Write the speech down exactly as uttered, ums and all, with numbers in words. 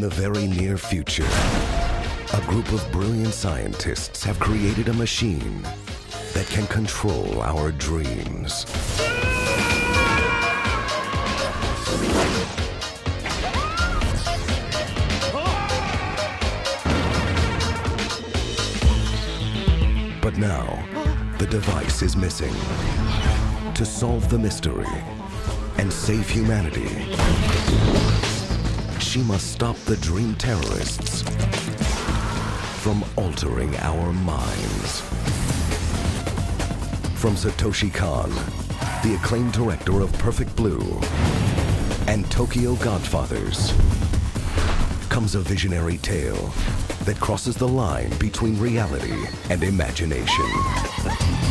the very near future, a group of brilliant scientists have created a machine that can control our dreams. But now, the device is missing. To solve the mystery and save humanity, she must stop the dream terrorists from altering our minds. From Satoshi Kon, the acclaimed director of Perfect Blue and Tokyo Godfathers, comes a visionary tale that crosses the line between reality and imagination.